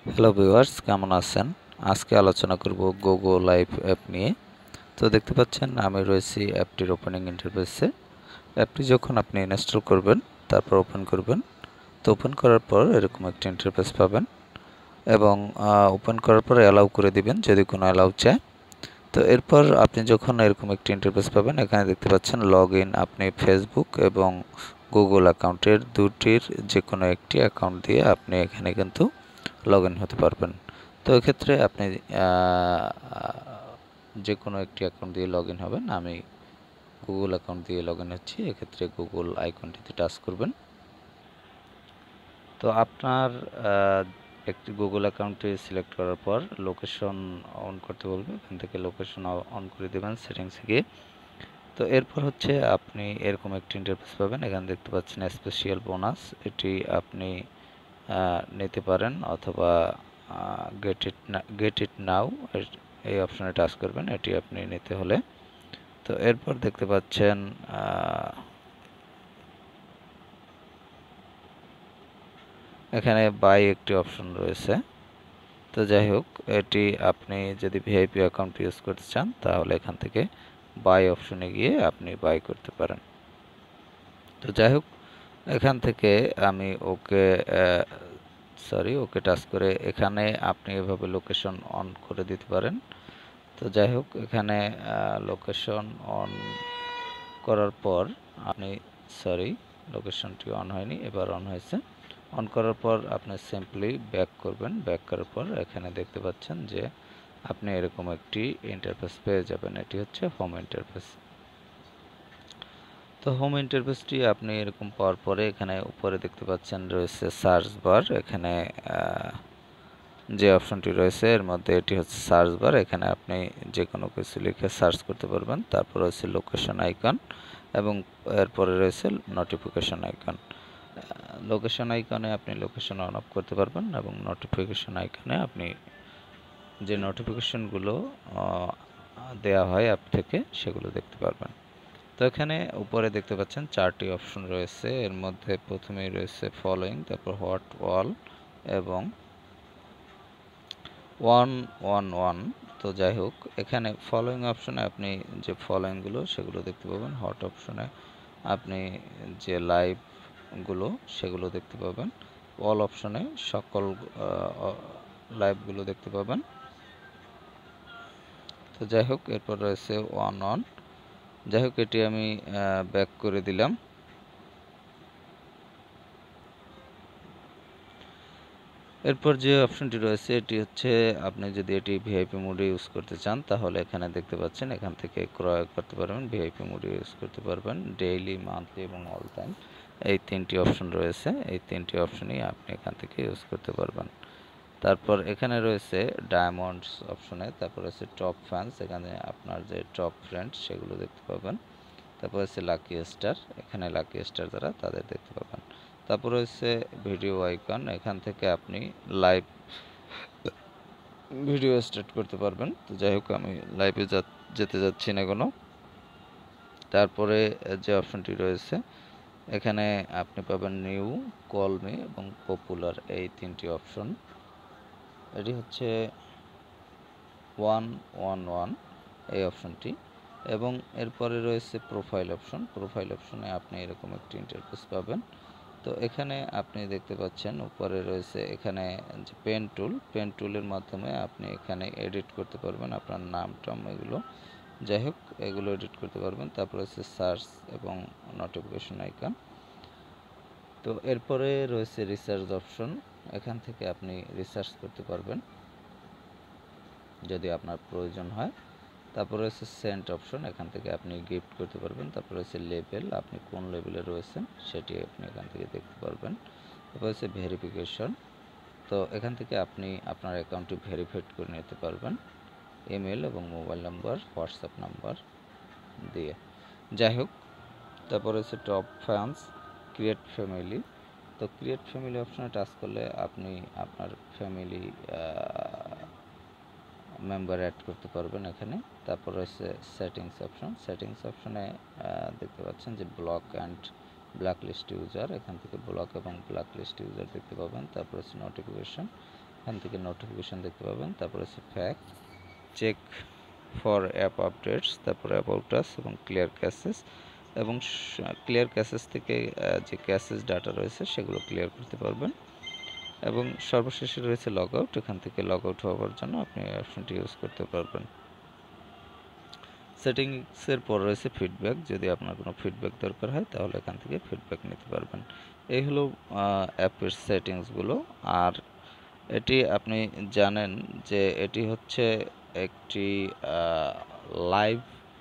Hello viewers, কেমন আছেন? আজকে আলোচনা করব গোগো লাইভ অ্যাপ নিয়ে। তো দেখতে পাচ্ছেন আমি রয়েছি অ্যাপটির ওপেনিং ইন্টারফেসে। অ্যাপটি যখন আপনি ইনস্টল করবেন, তারপর ওপেন করবেন। তো ওপেন করার পর এরকম একটা ইন্টারফেস পাবেন এবং ওপেন করার পর অ্যালাউ করে দিবেন যদি কোনো অ্যালাউ চায়। তো এরপর আপনি যখন এরকম একটি ইন্টারফেস পাবেন, এখানে দেখতে পাচ্ছেন লগইন। আপনি ফেসবুক এবং গুগল অ্যাকাউন্টের দুটির যে কোনো একটি অ্যাকাউন্ট দিয়ে আপনি এখানে কিন্তু লগইন হতে পারবেন। তো এক্ষেত্রে আপনি যে কোনো একটি অ্যাকাউন্ট দিয়ে লগইন হবেন। আমি গুগল অ্যাকাউন্ট দিয়ে লগইন হচ্ছি। এক্ষেত্রে গুগল আইকনটিতে টাচ করবেন। তো আপনার একটি গুগল অ্যাকাউন্টটি সিলেক্ট করার পর লোকেশন অন করতে বলবে। এখান থেকে লোকেশন অন করে দেবেন সেটিংসে গিয়ে। তো এরপর হচ্ছে আপনি এরকম একটি ইন্টারফেস পাবেন। এখানে দেখতে পাচ্ছেন স্পেশাল বোনাস। এটি আপনি নিতে পারেন অথবা গেট ইট নাও এই অপশনে টাচ করবেন এটি আপনি নিতে হলে। তো এরপর দেখতে পাচ্ছেন এখানে বাই একটি অপশন রয়েছে। তো যাই হোক, এটি আপনি যদি ভিআইপি অ্যাকাউন্ট ইউজ করতে চান তাহলে এখান থেকে বাই অপশনে গিয়ে আপনি বাই করতে পারেন। তো যাই হোক, এখান থেকে আমি ওকে টাচ করে এখানে আপনি এভাবে লোকেশন অন করে দিতে পারেন। তো যাই হোক, এখানে লোকেশন অন করার পর আপনি লোকেশনটি অন হয়নি, এবার অন হয়েছে। অন করার পর আপনি সিম্পলি ব্যাক করবেন। ব্যাক করার পর এখানে দেখতে পাচ্ছেন যে আপনি এরকম একটি ইন্টারফেস পেয়ে যাবেন। এটি হচ্ছে হোম ইন্টারফেস। তো হোম ইন্টারফেসটি আপনি এরকম পাওয়ার পরে এখানে উপরে দেখতে পাচ্ছেন রয়েছে সার্চ বার। এখানে যে অপশনটি রয়েছে এর মধ্যে এটি হচ্ছে সার্চ বার। এখানে আপনি যে কোনো কিছু লিখে সার্চ করতে পারবেন। তারপর রয়েছে লোকেশন আইকন এবং এরপরে রয়েছে নোটিফিকেশন আইকন। লোকেশন আইকনে আপনি লোকেশন অন অফ করতে পারবেন এবং নোটিফিকেশন আইকনে আপনি যে নোটিফিকেশনগুলো দেওয়া হয় অ্যাপ থেকে সেগুলো দেখতে পারবেন। তো এখানে উপরে দেখতে পাচ্ছেন 4টি অপশন রয়েছে। এর মধ্যে প্রথমেই রয়েছে ফলোইং, তারপর হোয়াট অল এবং 111। তো যাই হোক, এখানে ফলোইং অপশনে আপনি যে ফলোইংগুলো সেগুলো দেখতে পাবেন। হট অপশনে আপনি যে লাইভগুলো সেগুলো দেখতে পাবেন। অল অপশনে সকল লাইভগুলো দেখতে পাবেন। তো যাই হোক, এরপর রয়েছে অন। যাই হোক, এটি আমি ব্যাক করে দিলাম। এরপর যে অপশনটি রয়েছে এটি হচ্ছে আপনি যদি এটি ভিআইপি মোডে ইউজ করতে চান তাহলে এখানে দেখতে পাচ্ছেন এখান থেকে ক্রয় করতে পারবেন। ভিআইপি মোডে ইউজ করতে পারবেন। ডেইলি, মান্থলি এবং অল টাইম এই 3টি অপশন রয়েছে। এই 3টি অপশনই আপনি এখান থেকে ইউজ করতে পারবেন। তারপর এখানে রয়েছে ডায়মন্ডস অপশনে, তারপর রয়েছে টপ ফ্যান্স, এখানে আপনার যে টপ ফ্রেন্ডস সেগুলো দেখতে পাবেন। তারপর হচ্ছে লাকি স্টার, এখানে লাকি স্টার যারা তাদের দেখতে পাবেন। তারপর হচ্ছে ভিডিও আইকন, এখান থেকে আপনি লাইভ ভিডিও স্টার্ট করতে পারবেন। তো যাই হোক, আমি লাইভে যেতে যাচ্ছি না কোনো। তারপরে যে অপশনটি রয়েছে এখানে আপনি পাবেন নিউ, কল মি এবং পপুলার, এই 3টি অপশন। এটি হচ্ছে 111 এই অপশনটি এবং এরপরে রয়েছে প্রোফাইল অপশন। প্রোফাইল অপশনে আপনি এরকম একটি ইন্টারফেস পাবেন। তো এখানে আপনি দেখতে পাচ্ছেন উপরে রয়েছে এখানে যে পেন টুলের মাধ্যমে আপনি এখানে এডিট করতে পারবেন আপনার নাম টাম এগুলো। যাই হোক, এগুলো এডিট করতে পারবেন। তারপর হচ্ছে সার্চ এবং নোটিফিকেশন আইকন। তো এরপরে রয়েছে রিসার্চ অপশন, এখান থেকে আপনি রিসার্চ করতে পারবেন যদি আপনার প্রয়োজন হয়। তারপর রয়েছে সেন্ট অপশন, এখান থেকে আপনি গিফট করতে পারবেন। তারপর রয়েছে লেভেল, আপনি কোন লেভেলে রয়েছেন সেটি আপনি এখান থেকে দেখতে পারবেন। তারপর হচ্ছে ভেরিফিকেশন, তো এখান থেকে আপনি আপনার অ্যাকাউন্টটি ভেরিফাইড করে নিতে পারবেন ইমেল এবং মোবাইল নাম্বার, হোয়াটসঅ্যাপ নাম্বার দিয়ে। যাই হোক, তারপর হচ্ছে টপ ফ্যান্স, ক্রিয়েট ফ্যামিলি। তো ক্রিয়েট ফ্যামিলি অপশনে টাচ করলে আপনি আপনার ফ্যামিলি মেম্বার অ্যাড করতে পারবেন এখানে। তারপর রয়েছে সেটিংস অপশন। সেটিংস অপশনে দেখতে পাচ্ছেন যে block and black list user, এখান থেকে ব্লক এবং ব্ল্যাক লিস্ট ইউজার দেখতে পাবেন। তারপর হচ্ছে নোটিফিকেশন, এখান থেকে নোটিফিকেশান দেখতে পাবেন, তারপর হচ্ছে FAQ, check for app updates, তারপরে অ্যাবাউট আস এবং ক্লিয়ার ক্যাশেস, এবং ক্লিয়ার ক্যাশেস থেকে যে ক্যাশেস ডাটা রয়েছে সেগুলো ক্লিয়ার করতে পারবেন। এবং সর্বশেষে রয়েছে লগ আউট, এখান থেকে লগ আউট হওয়ার জন্য আপনি এই অপশনটি ইউজ করতে পারবেন। সেটিংসের পর রয়েছে ফিডব্যাক, যদি আপনার কোনো ফিডব্যাক দরকার হয় তাহলে এখান থেকে ফিডব্যাক নিতে পারবেন। এই হলো অ্যাপের সেটিংসগুলো। আর এটি আপনি জানেন যে এটি হচ্ছে একটি লাইভ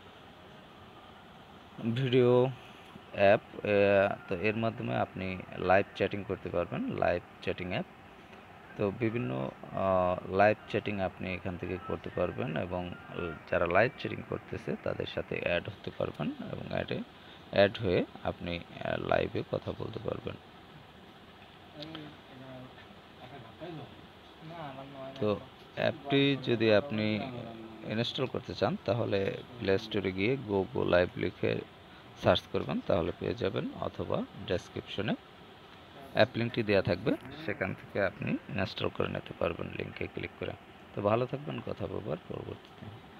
ভিডিও অ্যাপ, তো এর মাধ্যমে আপনি লাইভ চ্যাটিং করতে পারবেন, লাইভ চ্যাটিং অ্যাপ। তো বিভিন্ন লাইভ চ্যাটিং আপনি এখান থেকে করতে পারবেন এবং যারা লাইভ চ্যাটিং করতেছে তাদের সাথে অ্যাড হতে পারবেন এবং অ্যাড হয়ে আপনি লাইভে কথা বলতে পারবেন। তো অ্যাপটি যদি আপনি ইনস্টল করতে চান তাহলে প্লে স্টোরে গিয়ে GoGo Live লিখে সার্চ করবেন, তাহলে পেয়ে যাবেন, অথবা ডেসক্রিপশনে অ্যাপ লিঙ্কটি দেওয়া থাকবে, সেখান থেকে আপনি ইনস্টল করে নিতে পারবেন লিঙ্কে ক্লিক করে। তো ভালো থাকবেন, কথা বলবার পরবর্তীতে।